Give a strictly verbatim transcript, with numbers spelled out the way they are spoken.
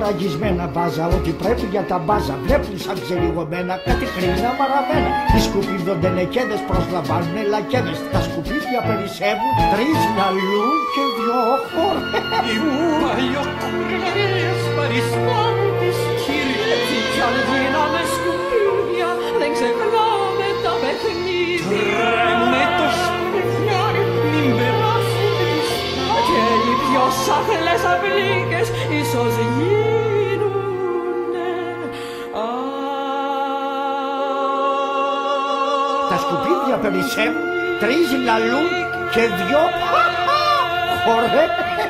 ραγισμένα βάζα, ό,τι πρέπει για τα μπάζα. Βλέπουν σαν ξελιγωμένα κάτι κρυμμένα μαραμένα. Οι σκουπίδονται νεκέδες, προσλαμβάνουνε λακέδες. Τα σκουπίδια περισσεύουν, τρεις λαλούν και δυο χορεύουν. Οι μαλλιοκουρές παρισπάνουν τις κύριες. Κι αν γίναμε σκουπίδια, δεν ξεχνάμε τα παιχνίδια. Τρέμε το σπιτιάρι, μην περάσουν τις σκάλες. Και οι πιο σαχλές αυλίκες ίσως γίνουνε. Τα σκουπίδια περισσεύουν, τρεις λαλούν και δυο χορεύουν.